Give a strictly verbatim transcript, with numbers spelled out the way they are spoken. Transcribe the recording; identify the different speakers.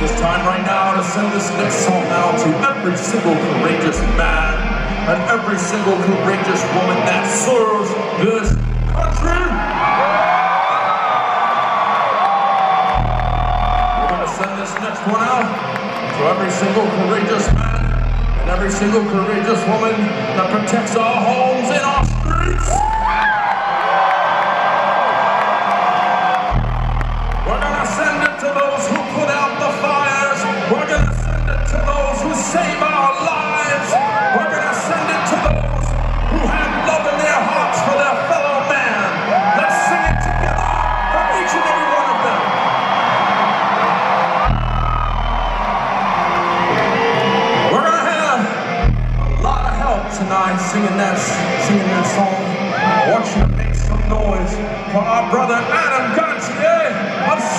Speaker 1: It's time right now to send this next song out to every single courageous man and every single courageous woman that serves this country. We're going to send this next one out to every single courageous man and every single courageous woman that protects our homes and our streets. We're gonna send it to those who put out the fires. We're gonna send it to those who save our lives. We're gonna send it to those who have love in their hearts for their fellow man. Let's sing it together for each and every one of them. We're gonna have a lot of help tonight singing that, singing that song. I want you to make some noise for our brother Adam Gauthier.